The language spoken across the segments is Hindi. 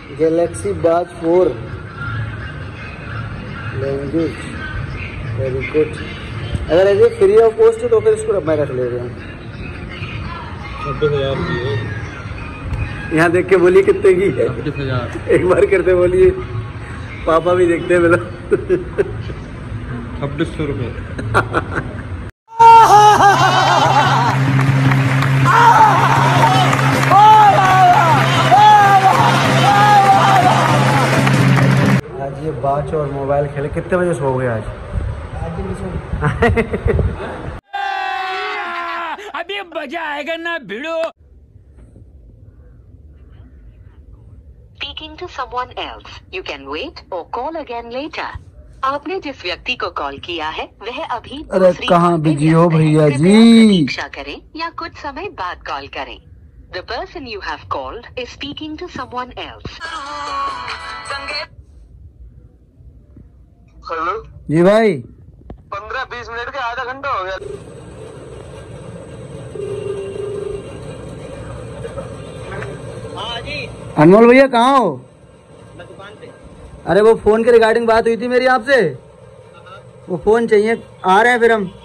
गैलेक्सी बाज 4 लैंग्वेज वेरी गुड। अगर ऐसे फ्री ऑफ कॉस्ट है तो फिर इसको मैं रख ले रहा हूँ। 90,000 की है। यहाँ देख के बोलिए कितने की है। 90,000 एक बार करते बोलिए, पापा भी देखते हैं मेरा। 2600 रुपये। आज ये बाच और मोबाइल खेले। कितने बजे सो गए आज? अभी मजा आएगा ना भिड़ो। Speaking to someone else, you can wait or call again later. आपने जिस व्यक्ति को कॉल किया है वह अभी अरे कहाँ बिजी हो भैया जी? प्रतीक्षा करें या कुछ समय बाद कॉल करें। The person you have called is speaking to someone else. Hello जी भाई। 15-20 मिनट के आधा घंटा हो गया। हाँ जी। अनमोल भैया कहाँ हो? मैं दुकान पे। अरे वो फोन के रिगार्डिंग बात हुई थी मेरी आपसे, वो फोन चाहिए। आ रहे हैं फिर हम।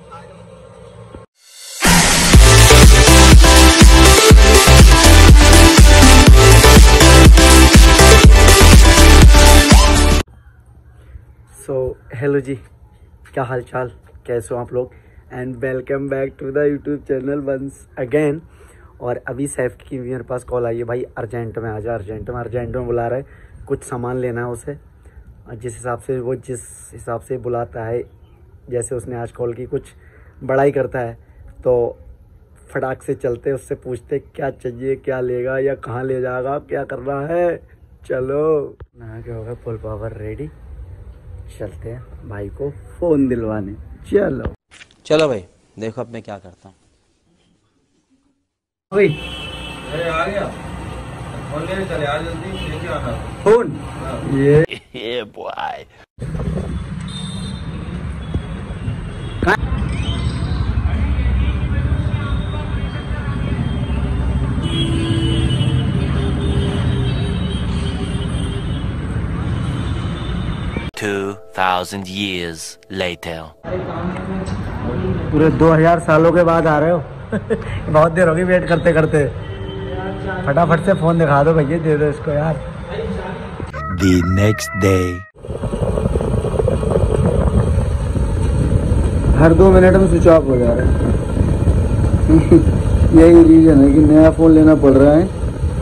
सो हेलो जी, क्या हाल चाल, कैसे हो आप लोग? And welcome back to the YouTube channel once again. और अभी सैफ की मेरे पास कॉल आई है, भाई अर्जेंट में आ जा, अर्जेंट में बुला रहा है, कुछ सामान लेना है उसे। जिस हिसाब से बुलाता है, जैसे उसने आज कॉल की, कुछ बड़ा ही करता है, तो फटाक से चलते, उससे पूछते क्या चाहिए, क्या लेगा या कहाँ ले जाएगा, क्या करना है। चलो नहा के होगा फुल पावर रेडी, चलते हैं भाई को फोन दिलवाने। चलो भाई, देखो अब मैं क्या करता हूँ। भाई आ गया फोन लेने चले, आ जल्दी लेके आना फोन। ये बॉय 2000 years later. पूरे 2000 सालों के बाद आ रहे हो। बहुत देर होगी वेट करते करते। फटाफट से फोन दिखा दो भैया, दे दो इसको यार। The next day. हर 2 मिनट में स्विच ऑफ हो जा रहा है। यही रीजन है कि नया फोन लेना पड़ रहा है।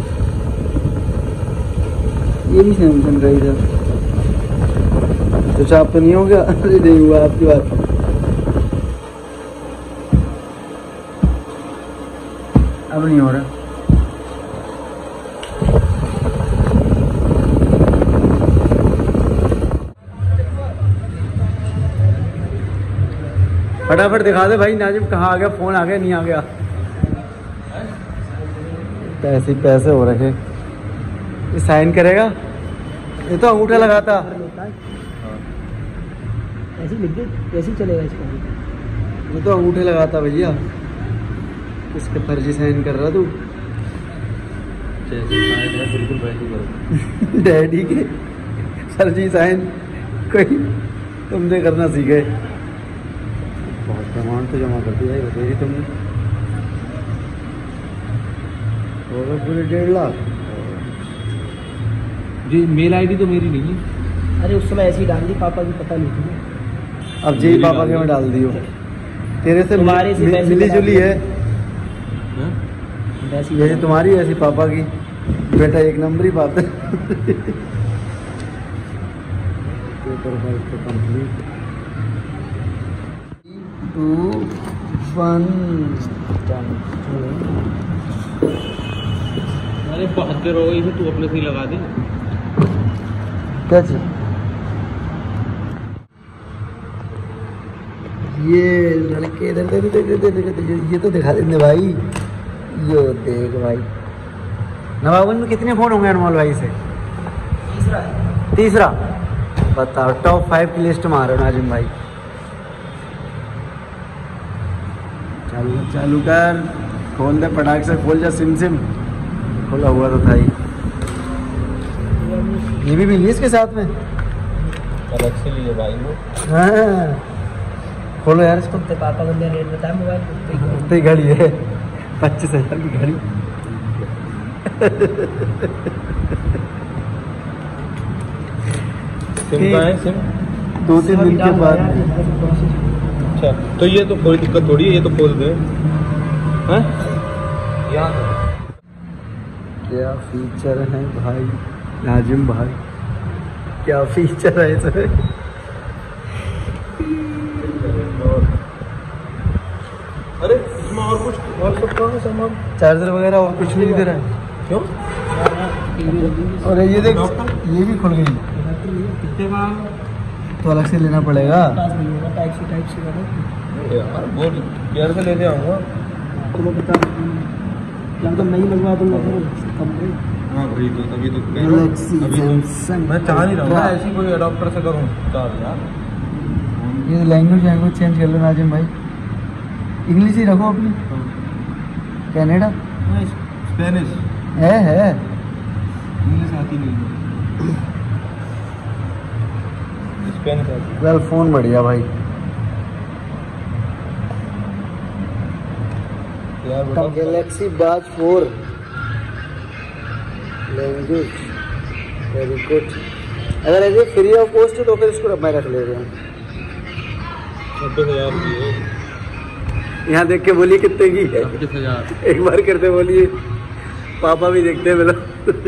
ये भी सैमसंग का ही था। स्विच ऑफ तो नहीं हो गया? अरे नहीं हुआ आपकी बात। अब नहीं हो रहा। फटाफट दिखा दे भाई नाजिम, कहाँ आ गया फोन, आ गया नहीं आ गया। पैसे हो रखे। ये साइन करेगा, ये तो अंगूठा लगाता। ऐसे लिख दे, ऐसे ही चलेगा इसका। ये तो अंगूठे लगाता भैया, किसके फर्जी साइन कर रहा तू? जैसे साइन है बिल्कुल वैसे करो। डैडी के फर्जी साइन कोई तुमसे करना सीखे। बहुत अमाउंट तो जमा कर दिया है, बताइए तुमने। होगा पूरे 1.5 लाख जी। मेल आईडी तो मेरी नहीं है। अरे उस समय ऐसी डाल दी, पापा की पता नहीं थी। अब जी पापा के में डाल दियो। तेरे से तुम्हारे से मिली जुली है वैसी। जैसे तुम्हारी ऐसी पापा की। बेटा एक नंबर ही बात है। पेपर वर्क तो कंप्लीट। 2 1 अरे 72 हो गई, तू अपने से ही लगा दे। क्या चीज? ये लड़के इधर दे, ये तो दिखा देंगे भाई। यो देख भाई, नवाबन में कितने फोन होंगे अनमोल भाई से? तीसरा। बताओ, टॉप 5 की लिस्ट में आ रहे हो नाजिम भाई। चालू कर, खोल दे फटाक से, खोल जा। सिम खुला हुआ तो था ही। ये भी मिली इसके साथ में? अलग से लिए भाई वो। हाँ खोलो यार इसको। तो पापा को रेट बताया मोबाइल तो घड़ी है 25,000 की घड़ी। सिम का है सिम? 2-3 दिन के बाद। अच्छा तो ये तो कोई दिक्कत थोड़ी है, ये तो खोल दे। हैं? यहाँ क्या फीचर है भाई नाजिम भाई, क्या फीचर है इसमें। अरे इसमें और कुछ और सब कहाँ है सामान? चार्जर वगैरह और कुछ नहीं दे रहा है। क्यों? और ये देख ये भी खुल गई। कितने का? तो अलग से लेना पड़ेगा। टाइप सी यार बहुत केयर से लेते आऊँगा। तुम्हें बता या तो नहीं लगवा दूंगा फिर कम में। हाँ भाई तो अभी तो Galaxy अभी तो Samsung मैं चाह नहीं रहा हूँ ऐसी कोई अडॉप्टर से करूँ चाह यार। ये लैंग्वेज चेंज कर लो नाजिम भाई, इंग्लिश ही रखो अपनी। कनाडा स्पेनिश है इंग्लिश आती नहीं। स्पेनिश आती। वेल फोन बढ़िया भाई। यार बताओ गैलेक्सी बाज 4 लैंग्वेज वेरी गुड। अगर ऐसे फ्री ऑफ कॉस्ट है तो फिर इसको मैं रख ले रहा हूँ। 26,000 की है। यहाँ देख के बोलिए कितने की है। 26,000 एक बार करते बोलिए, पापा भी देखते हैं मतलब।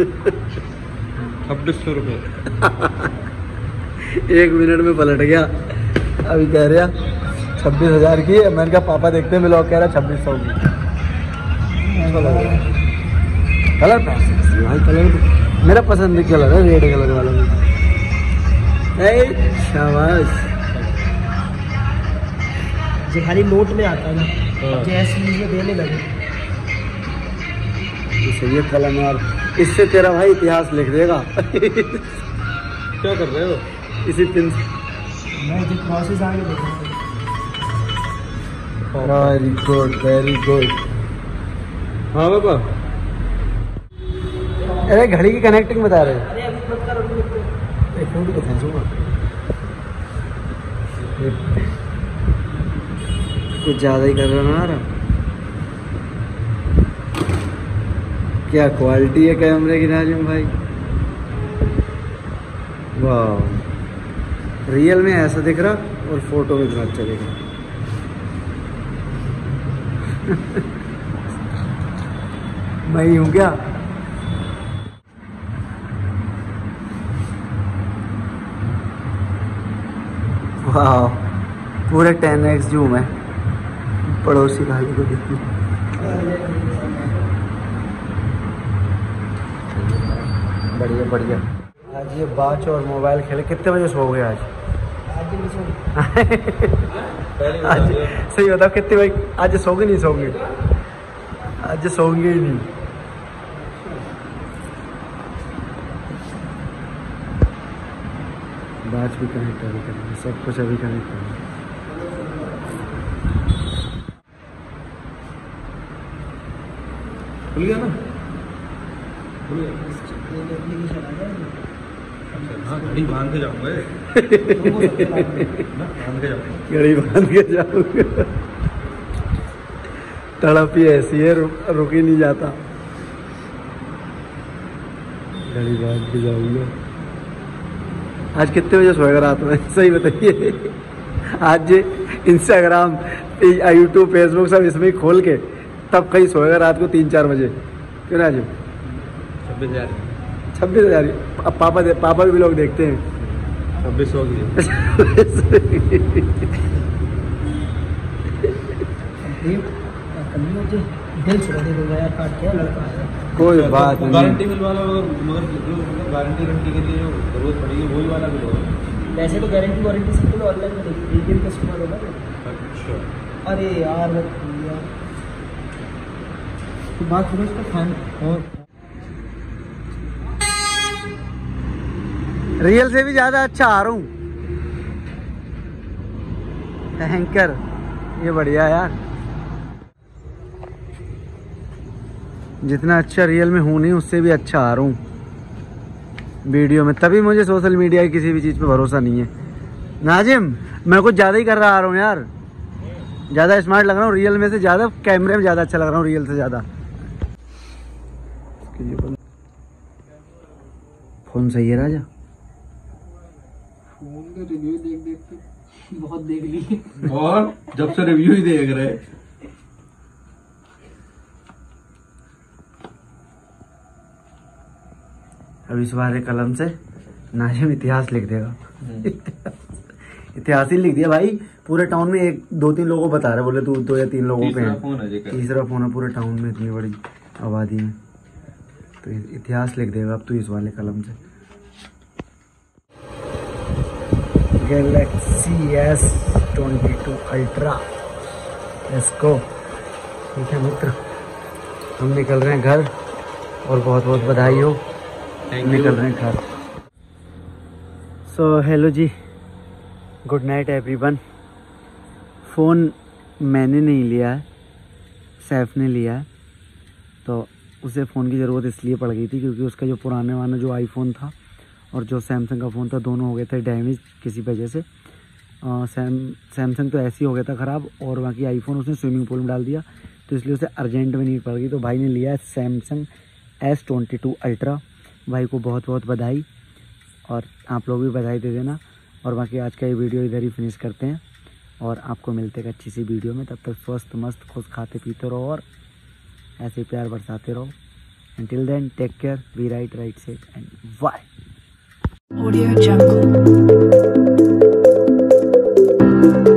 2600 रुपये। 1 मिनट में पलट गया। अभी कह रहा 26,000 की है, मैंने कहा पापा देखते हैं, मिलो कह रहा 2600 की। कलर भाई कलर मेरा पसंद कलर है, रेड कलर वाला। शाबाश। जो खाली नोट में आता है ना जैसे मुझे देने लगे। ये कलम यार, इससे तेरा भाई इतिहास लिख देगा। क्या कर रहे हो? इसी पिन मैं जो प्रोसेस आगे देखूंगा। Very good very good. हाँ बाबा अरे घड़ी की कनेक्टिंग बता रहे हैं। अरे अभी मत करो एक मिनट तो फेंसूंगा। कुछ ज़्यादा ही कर रहा ना यार। क्या क्वालिटी है कैमरे की नाजिम भाई, वाह। रियल में ऐसा दिख रहा और फोटो में इतना अच्छा दिख रहा। मैं ही हूँ क्या? वाह पूरे 10x जूम है। पड़ोसी भाई को देखती बढ़िया बढ़िया। आज ये बाच और मोबाइल खेले। कितने बजे सो गए आज? आज सही बताओ कितने बजे? आज सोगे नहीं सोगे? आज सोएंगे ही नहीं। बाच भी कनेक्ट करना, सब कुछ अभी कनेक्ट करना। खुल गया ना? खुल गया। हाँ घड़ी बांध के जाऊँगा। घड़ी बांध के जाऊँगा। तड़प ही ऐसी है, रुक ही नहीं जाता। घड़ी बांध के जाऊँगा। आज कितने बजे सोएगा रात में? सही बताइए। आज इंस्टाग्राम यूट्यूब फेसबुक सब इसमें ही खोल के तब कहीं सोएगा रात को 3-4 बजे। क्यों ना? 26,000। अब पापा भी लोग देखते हैं। 2600 की। दिल छोड़ दे दूंगा यार, काट के लड़का है। कोई बात नहीं। गारंटी बिल वाला मगर जो गारंटी के लिए जो जरूरत पड़ेगी वही वाला बिल होगा। वैसे तो गारंटी वारंटी सब तो ऑनलाइन में देखिए, प्रीमियम कस्टमर होगा। अच्छा अरे यार वो तो बात सुनो इसका फैन। और रियल से भी ज्यादा अच्छा आ रहा हूँ। एंकर ये बढ़िया यार। जितना अच्छा रियल में हूँ नहीं उससे भी अच्छा आ रहा हूँ। वीडियो में, तभी मुझे सोशल मीडिया की किसी भी चीज़ पे भरोसा नहीं है। नाजिम मैं कुछ ज़्यादा ही कर रहा आ रहा हूँ यार, ज़्यादा स्मार्ट लग रहा हूँ रियल में से ज़्यादा, कैमरे में ज़्यादा अच्छा लग रहा हूँ रियल से ज़्यादा। फोन सही है राजा? फोन का रिव्यू देख देख के बहुत देख लिए, और जब से रिव्यू ही देख रहे। अब इस बार कलम से नाजिम इतिहास लिख देगा। इतिहास ही लिख दिया भाई पूरे टाउन में। 1-2-3 लोगों को बता रहे, बोले तू 2 या 3 लोगों पे है, तीसरा फोन है पूरे टाउन में, इतनी बड़ी आबादी में, तो इतिहास लिख देगा अब तू इस वाले कलम से। गैलेक्सी S22 अल्ट्रा, इसको ठीक है मित्र, हम निकल रहे हैं घर और बहुत बहुत बधाई हो, निकल रहे हैं घर। सो हेलो जी, गुड नाइट एवरीवन। फ़ोन मैंने नहीं लिया है, सैफ ने लिया है। तो उसे फ़ोन की ज़रूरत इसलिए पड़ गई थी क्योंकि उसका जो पुराने वाला जो आईफोन था और जो सैमसंग का फ़ोन था, दोनों हो गए थे डैमेज किसी वजह से। सैमसंग तो ऐसे ही हो गया था ख़राब, और बाकी आईफोन उसने स्विमिंग पूल में डाल दिया, तो इसलिए उसे अर्जेंट में नीड पड़ गई। तो भाई ने लिया है सैमसंग S22 अल्ट्रा। भाई को बहुत बहुत बधाई, और आप लोग भी बधाई दे देना। और बाकी आज का ये वीडियो इधर ही फिनिश करते हैं, और आपको मिलते हैं एक अच्छी सी वीडियो में। तब तक स्वस्थ मस्त खुश खाते पीते रहो और ऐसे प्यार बरसाते रहो। Until then, take care, be right safe, and bye. Audio Jungle.